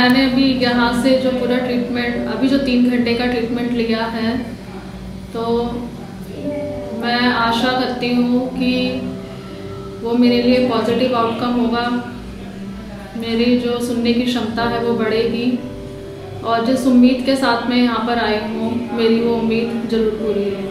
मैंने अभी यहाँ से जो पूरा ट्रीटमेंट, अभी जो 3 घंटे का ट्रीटमेंट लिया है, तो मैं आशा करती हूँ कि वो मेरे लिए पॉजिटिव आउटकम होगा। मेरी जो सुनने की क्षमता है वो बढ़ेगी और जिस उम्मीद के साथ मैं यहाँ पर आई हूँ, मेरी वो उम्मीद ज़रूर पूरी होगी।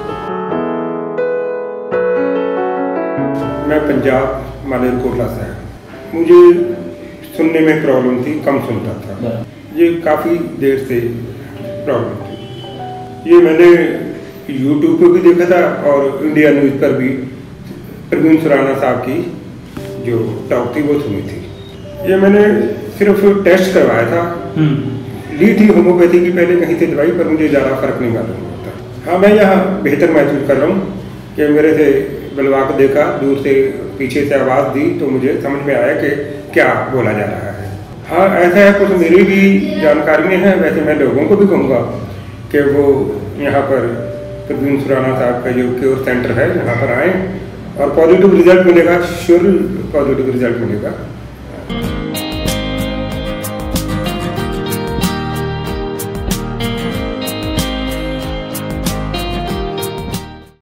मैं पंजाब मालेरकोटला से हूँ। मुझे सुनने में प्रॉब्लम थी, कम सुनता था। ये काफ़ी देर से प्रॉब्लम थी। ये मैंने यूट्यूब पे भी देखा था और इंडिया न्यूज़ पर भी प्रवीण सुराना साहब की जो टॉक थी वो सुनी थी। ये मैंने सिर्फ टेस्ट करवाया था, ली थी होम्योपैथी की पहले कहीं से दवाई, पर मुझे ज़्यादा फर्क नहीं मालूम होता। हाँ, मैं यहाँ बेहतर महसूस कर रहा हूँ कि मेरे से बलवा को देखा, दूर से पीछे से आवाज़ दी तो मुझे समझ में आया कि क्या बोला जा रहा है। हाँ, ऐसा है, कुछ मेरी भी जानकारी में है। वैसे मैं लोगों को भी कहूँगा कि वो यहाँ पर प्रवीण सुराना साहब का जो क्योर सेंटर है यहाँ पर आएँ और पॉजिटिव रिजल्ट मिलेगा, श्योर पॉजिटिव रिजल्ट मिलेगा।